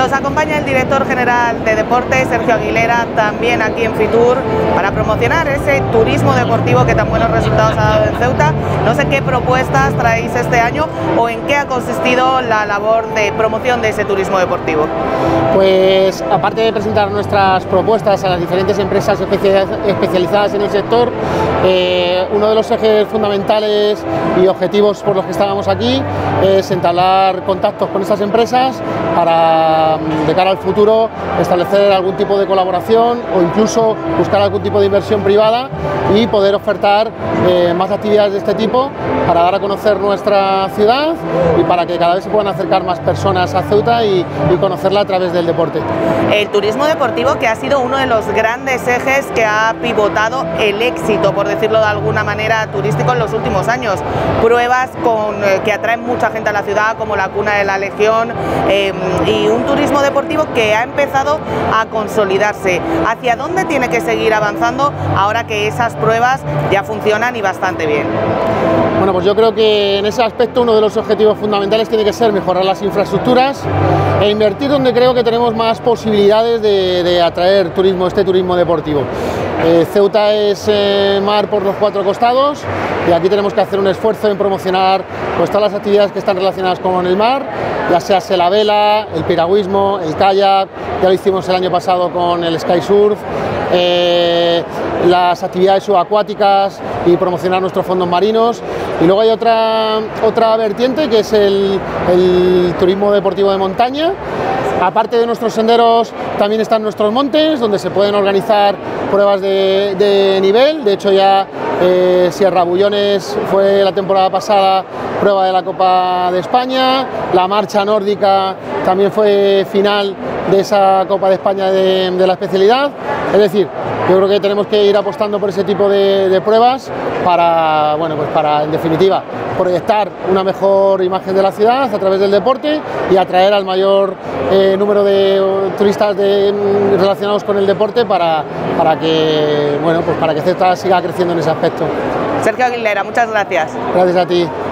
Nos acompaña el director general de Deportes, Sergio Aguilera, también aquí en Fitur, para promocionar ese turismo deportivo que tan buenos resultados ha dado en Ceuta. No sé qué propuestas traéis este año o en qué ha consistido la labor de promoción de ese turismo deportivo. Pues aparte de presentar nuestras propuestas a las diferentes empresas especializadas en el sector, uno de los ejes fundamentales y objetivos por los que estábamos aquí es entablar contactos con estas empresas para, de cara al futuro, establecer algún tipo de colaboración o incluso buscar algún tipo de inversión privada y poder ofertar más actividades de este tipo para dar a conocer nuestra ciudad y para que cada vez se puedan acercar más personas a Ceuta y conocerla a través del deporte. El turismo deportivo, que ha sido uno de los grandes ejes que ha pivotado el éxito, por decirlo de alguna manera, turístico en los últimos años. Pruebas que atraen mucha gente a la ciudad, como la Cuna de la Legión, y un turismo deportivo que ha empezado a consolidarse. ¿Hacia dónde tiene que seguir avanzando ahora que esas pruebas ya funcionan y bastante bien? Bueno, pues yo creo que en ese aspecto uno de los objetivos fundamentales tiene que ser mejorar las infraestructuras e invertir donde creo que tenemos más posibilidades de atraer este turismo deportivo. Ceuta es mar por los cuatro costados y aquí tenemos que hacer un esfuerzo en promocionar pues todas las actividades que están relacionadas con el mar, ya sea la vela, el piragüismo, el kayak, ya lo hicimos el año pasado con el sky surf, las actividades subacuáticas y promocionar nuestros fondos marinos. Y luego hay otra vertiente que es el turismo deportivo de montaña. Aparte de nuestros senderos también están nuestros montes, donde se pueden organizar pruebas de nivel. De hecho ya Sierra Bullones fue la temporada pasada prueba de la Copa de España, la marcha nórdica también fue final de esa Copa de España de la especialidad. Es decir, yo creo que tenemos que ir apostando por ese tipo de pruebas para, bueno, pues para, en definitiva, proyectar una mejor imagen de la ciudad a través del deporte y atraer al mayor número de turistas relacionados con el deporte para que, bueno, pues para que Ceuta siga creciendo en ese aspecto. Sergio Aguilera, muchas gracias. Gracias a ti.